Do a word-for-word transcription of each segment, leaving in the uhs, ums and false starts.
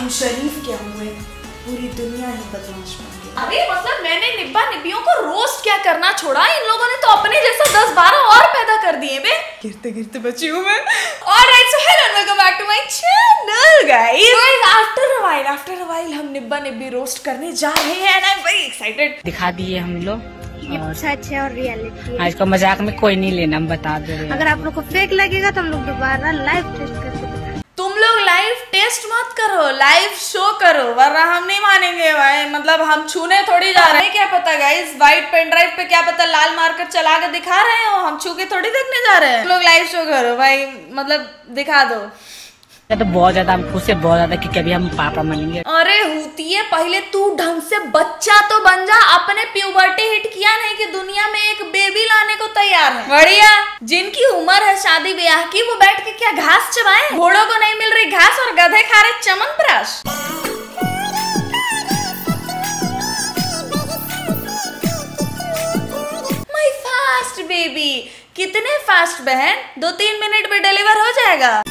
हम शरीफ क्या हुए, पूरी दुनिया ही बदमाश बन गई। अरे मतलब मैंने निब्बा निब्बियों को रोस्ट क्या करना छोड़ा, इन लोगों ने तो अपने जैसा दस बारह और पैदा कर दिए बे। गिरते गिरते बची हूँ मैं। Alright, so hello and welcome back to my channel guys. Guys after a while after a while हम निब्बा निब्बी रोस्ट करने जा रहे हैं and I am very excited. दिखा दिए हम लोग, ये सच है और रियलिटी है। आज को मजाक में कोई नहीं लेना, हम बता दे रहे हैं। अगर आप लोग को फेक लगेगा तो हम लोग दोबारा लाइव टेस्ट करके दिखाएंगे। तुम लोग लाइव टेस्ट मत करो, लाइव शो करो, वरना हम नहीं मानेंगे भाई। मतलब हम छूने थोड़ी जा रहे हैं, क्या पता गाइस व्हाइट पेन ड्राइव पे क्या पता लाल मार्कर चला के दिखा रहे हो, हम छू के थोड़ी देखने जा रहे हैं। तुम लोग लाइव शो करो भाई, मतलब दिखा दो। तो बहुत ज्यादा हम खुद से बहुत ज्यादा कि कभी हम पापा बनेंगे। अरे होती है, पहले तू ढंग से बच्चा तो बन जा। अपने प्यूबर्टी हिट किया नहीं कि दुनिया में एक बेबी लाने को तैयार है। बढ़िया, जिनकी उम्र है शादी ब्याह की वो बैठ के क्या घास चबाए? घोड़ों को नहीं मिल रही घास और गधे खा रहे चमनप्राश। माय फास्ट बेबी, कितने फास्ट बहन, दो तीन मिनट में डिलीवर हो जाएगा।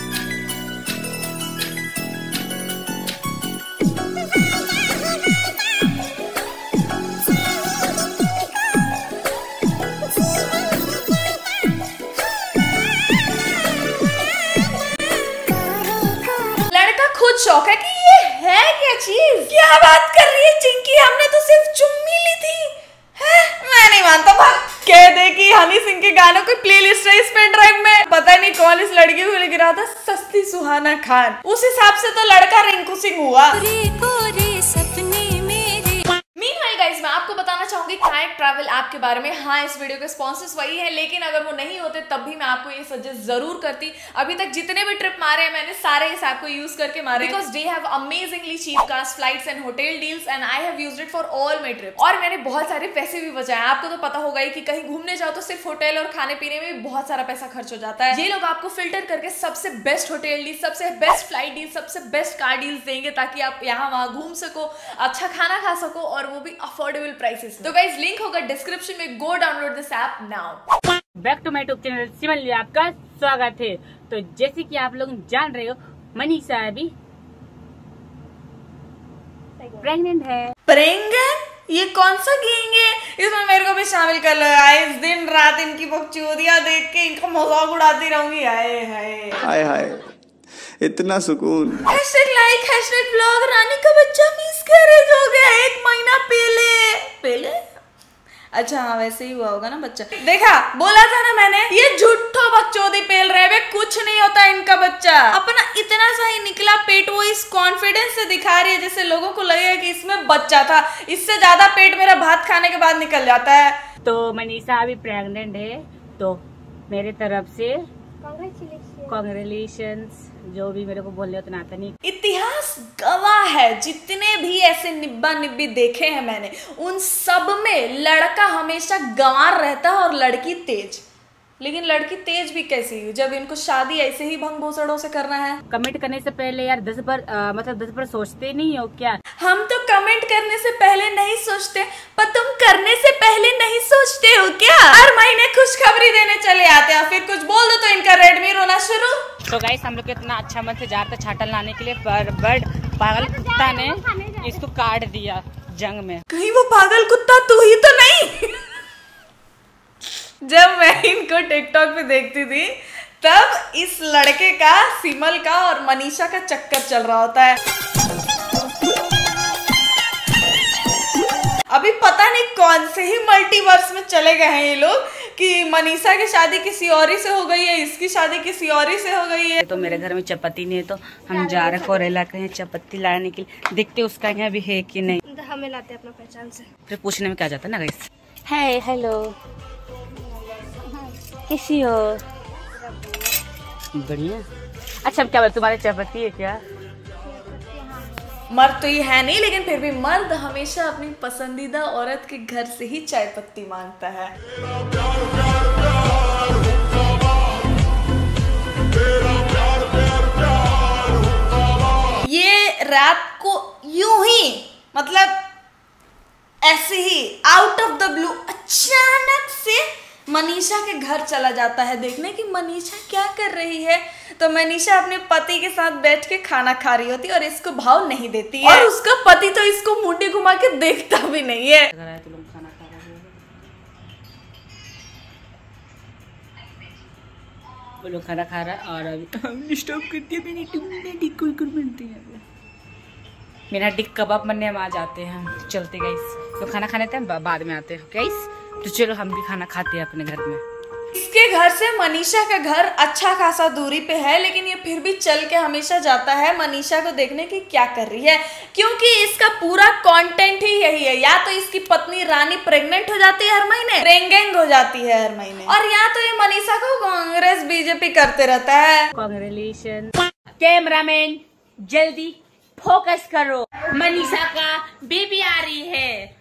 खुद शौक है कि ये है क्या चीज। क्या बात कर रही है चिंकी, हमने तो सिर्फ चुम्मी ली थी। है? मैं नहीं मानता, भाग। कह दे कि हनी सिंह के गानों की प्लेलिस्ट है इस पेन ड्राइव में। पता नहीं कौन इस लड़की को लेकर रहा था, सस्ती सुहाना खान। उस हिसाब से तो लड़का रिंकू सिंह हुआ। मीनवाइल गाइस, मैं आपको बताना चाहूंगी कायाक ट्रैवल ऐप के बारे में। हाँ, इस वीडियो के स्पॉन्सर्स वही है, लेकिन अगर वो नहीं होते तब भी मैं आपको ये सजेस्ट जरूर करती। अभी तक जितने भी ट्रिप मारे हैं मैंने सारे इस ऐप को यूज करके मारे, because they have amazingly cheap cars, flights and hotel deals and I have used it for all my trip. और मैंने बहुत सारे पैसे भी बचाए। आपको तो पता होगा ही कि कहीं घूमने जाओ तो सिर्फ होटल और खाने पीने में बहुत सारा पैसा खर्च हो जाता है। ये लोग आपको फिल्टर करके सबसे बेस्ट होटल डील, सबसे बेस्ट फ्लाइट डील, सबसे बेस्ट कार डील्स देंगे ताकि आप यहाँ वहां घूम सको, अच्छा खाना खा सको और वो भी अफोर्डेबल प्राइसेस। तो गाइस लिंक होगा डिस्क्रिप्शन में, go download this app now. Back to my YouTube channel सिमल में आपका स्वागत है। तो जैसे कि आप लोग जान रहे हो, मनीषा अभी प्रेग्नेंट है। प्रेग्नेंट? ये कौन सा गैंग है? इसमें मेरे को भी शामिल कर लो। आए दिन रात इनकी बकचोदियां देख के इनका मजाक उड़ाती रहूंगी। हाय हाय हाय हाय, इतना सुकून। Hashtag like, hashtag blog. Rani का बच्चा मिसकैरेज हो गया एक महीना पहले। पहले? अच्छा हाँ, वैसे ही हुआ होगा ना बच्चा। देखा, बोला था ना मैंने, ये झूठो बकचोदी पेल रहे हैं, कुछ नहीं होता इनका बच्चा। अपना इतना सा ही निकला पेट वो इस कॉन्फिडेंस से दिखा रही है जैसे लोगों को लगेगा कि इसमें बच्चा था। इससे ज्यादा पेट मेरा भात खाने के बाद निकल जाता है। तो मनीषा अभी प्रेग्नेंट है, तो मेरे तरफ से कांग्रेचुलेशंस। जो भी मेरे को बोल रहे उतना आता नहीं। इतिहास गवाह है, जितने भी ऐसे निब्बा निब्बी देखे हैं मैंने, उन सब में लड़का हमेशा गंवार रहता है और लड़की तेज। लेकिन लड़की तेज भी कैसी हुई जब इनको शादी ऐसे ही भंग भोसड़ों से करना है। कमेंट करने से पहले यार दस बार आ, मतलब दस बार सोचते नहीं हो क्या? हम तो कमेंट करने से पहले नहीं सोचते, पर तुम करने से पहले नहीं सोचते हो क्या? हर महीने खुशखबरी देने चले आते हैं, फिर कुछ बोल दो तो इनका रेडमी रोना शुरू। तो गाइस हम लोग को इतना अच्छा मन से जा रहा था छाटल लाने के लिए, पर बर्ड पागल कुत्ता ने इसको काट दिया जंग में। कहीं वो पागल कुत्ता तू ही तो नहीं? जब मैं इनको टिकटॉक पे देखती थी तब इस लड़के का, सिमल का और मनीषा का चक्कर चल रहा होता है। अभी पता नहीं कौन से ही मल्टीवर्स में चले गए हैं ये लोग कि मनीषा की शादी किसी और ही से हो गई है, इसकी शादी किसी और ही से हो गई है। तो मेरे घर में चपाती नहीं है, तो हम जा रहे फोरेला कहीं चपाती लाने के लिए। देखते उसका यहाँ भी है कि नहीं। तो हमें लाते अपना पहचान से, फिर पूछने में क्या जाता है ना गाइस। हाय हेलो, कैसी हो? बढ़िया। अच्छा क्या बोल, तुम्हारे चायपत्ती है क्या? मर्द तो ये है नहीं, लेकिन फिर भी मर्द हमेशा अपनी पसंदीदा औरत के घर से ही चाय पत्ती मांगता है। ये रात को यूं ही, मतलब ऐसे ही आउट ऑफ द ब्लू अचानक से मनीषा के घर चला जाता है देखने कि मनीषा क्या कर रही है। तो मनीषा अपने पति के साथ बैठ के खाना खा रही होती है और इसको भाव नहीं देती है और उसका पति तो इसको मुंडी घुमा के देखता भी नहीं है। तो लोग खाना खा रहे हैं, वो लोग खाना खा रहा है और अभी स्टॉप करती है। मेरी टिक कुरकुर बनती है, मेरा टिक कबाब बनने हम आ जाते हैं। चलते गाइस, तो खाना खाने थे बाद में आते हैं गाइस। तो चलो हम भी खाना खाते हैं अपने घर में। इसके घर से मनीषा का घर अच्छा खासा दूरी पे है, लेकिन ये फिर भी चल के हमेशा जाता है मनीषा को देखने की क्या कर रही है, क्योंकि इसका पूरा कंटेंट ही यही है। या तो इसकी पत्नी रानी प्रेग्नेंट हो जाती है हर महीने, प्रेग्नेंट हो जाती है हर महीने, और या तो ये मनीषा को कांग्रेस बीजेपी करते रहता है। कांग्रेचुलेशन। कैमरामैन जल्दी फोकस करो, मनीषा का बेबी आ रही है।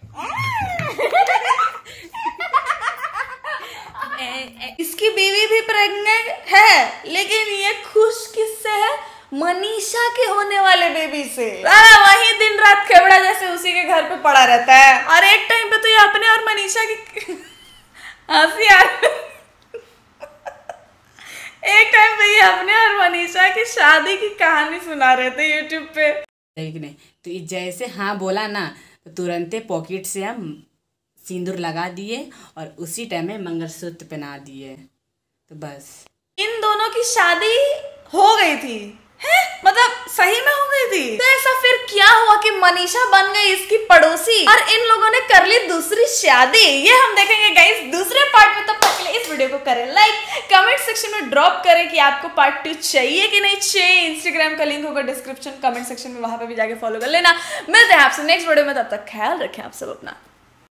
इसकी बीवी भी प्रेग्नेंट है, लेकिन ये खुश किससे है? मनीषा के होने वाले बेबी से। वही दिन रात खेबड़ा जैसे उसी के घर पे पड़ा रहता है। और एक टाइम पे तो ये अपने और मनीषा की हंसी आ एक टाइम पे ये अपने और मनीषा की शादी की कहानी सुना रहे थे यूट्यूब पे। नहीं तो ये जैसे हाँ बोला ना, तो तुरंत पॉकेट से हम सिंदूर लगा दिए और उसी टाइम में मंगलसूत्र पहना दिए। तो बस इन दोनों की शादी हो गई थी है? मतलब सही में हो गई थी। तो ऐसा फिर क्या हुआ कि मनीषा बन गई इसकी पड़ोसी और इन लोगों ने कर ली दूसरी शादी? ये हम देखेंगे गाइस दूसरे पार्ट में। तब तक के लिए इस वीडियो को करें लाइक, कमेंट सेक्शन में ड्रॉप करें कि आपको पार्ट टू चाहिए कि नहीं चाहिए। इंस्टाग्राम का लिंक होगा डिस्क्रिप्शन कमेंट सेक्शन में, वहां पे भी जाके फॉलो कर लेना। मिलते हैं आपसे नेक्स्ट वीडियो में, तब तक ख्याल रखें आप सब अपना।